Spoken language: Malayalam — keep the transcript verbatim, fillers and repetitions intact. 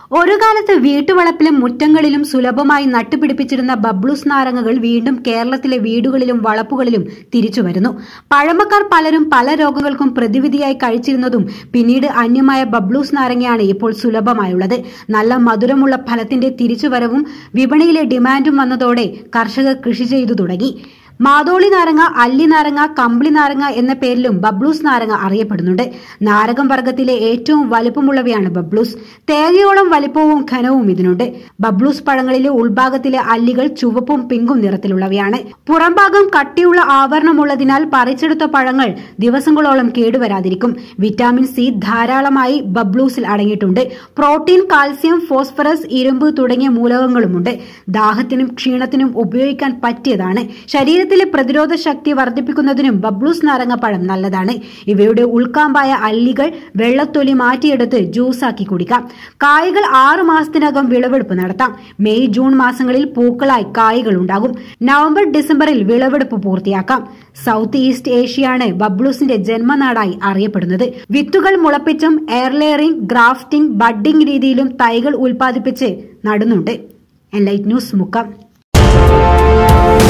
ഒരു കാലത്ത് വീട്ടുവളപ്പിലും മുറ്റങ്ങളിലും സുലഭമായി നട്ടുപിടിപ്പിച്ചിരുന്ന ബബ്ലൂസ് നാരങ്ങകൾ വീണ്ടും കേരളത്തിലെ വീടുകളിലും വളപ്പുകളിലും തിരിച്ചുവരുന്നു. പഴമക്കാർ പലരും പല രോഗങ്ങൾക്കും പ്രതിവിധിയായി കഴിച്ചിരുന്നതും പിന്നീട് അന്യമായ ബബ്ലൂസ് നാരങ്ങയാണ് ഇപ്പോൾ സുലഭമായുള്ളത്. നല്ല മധുരമുള്ള ഫലത്തിന്റെ തിരിച്ചുവരവും വിപണിയിലെ ഡിമാൻഡും വന്നതോടെ കർഷകർ കൃഷി ചെയ്തു തുടങ്ങി. മാതോളി നാരങ്ങ, അല്ലി നാരങ്ങ, കമ്പിളി നാരങ്ങ എന്ന പേരിലും ബബ്ലൂസ് നാരങ്ങ അറിയപ്പെടുന്നുണ്ട്. നാരകം വർഗത്തിലെ ഏറ്റവും വലിപ്പമുള്ളവയാണ് ബബ്ലൂസ്. തേങ്ങയോളം വലിപ്പവും ഘനവും ഇതിനുണ്ട്. ബബ്ലൂസ് പഴങ്ങളിലെ ഉൾഭാഗത്തിലെ അല്ലികൾ ചുവപ്പും പിങ്കും നിറത്തിലുള്ളവയാണ്. പുറംഭാഗം കട്ടിയുള്ള ആവരണമുള്ളതിനാൽ പറിച്ചെടുത്ത പഴങ്ങൾ ദിവസങ്ങളോളം കേടുവരാതിരിക്കും. വിറ്റാമിൻ സി ധാരാളമായി ബബ്ലൂസിൽ അടങ്ങിയിട്ടുണ്ട്. പ്രോട്ടീൻ, കാൽസ്യം, ഫോസ്ഫറസ്, ഇരുമ്പ് തുടങ്ങിയ മൂലകങ്ങളുമുണ്ട്. ദാഹത്തിനും ക്ഷീണത്തിനും ഉപയോഗിക്കാൻ പറ്റിയതാണ്. ശരീരത്തിൽ പ്രതിരോധ ശക്തി വർദ്ധിപ്പിക്കുന്നതിനും ബബ്ലൂസ് നാരങ്ങപ്പഴം നല്ലതാണ്. ഇവയുടെ ഉൾക്കാമ്പായ അല്ലികൾ വെള്ളത്തൊലി മാറ്റിയെടുത്ത് ജ്യൂസാക്കി കുടിക്കാം. കായ്കൾ ആറു മാസത്തിനകം വിളവെടുപ്പ് നടത്താം. മെയ് ജൂൺ മാസങ്ങളിൽ പൂക്കളായി കായ്കൾ ഉണ്ടാകും. നവംബർ ഡിസംബറിൽ വിളവെടുപ്പ് പൂർത്തിയാക്കാം. സൗത്ത് ഈസ്റ്റ് ഏഷ്യയാണ് ബബ്ലൂസിന്റെ ജന്മനാടായി അറിയപ്പെടുന്നത്. വിത്തുകൾ മുളപ്പിച്ചും എയർലെയറിംഗ്, ഗ്രാഫ്റ്റിംഗ്, ബഡ്ഡിംഗ് രീതിയിലും തൈകൾ ഉൽപ്പാദിപ്പിച്ച് നടുന്നുണ്ട്. Enlight news Mukkam.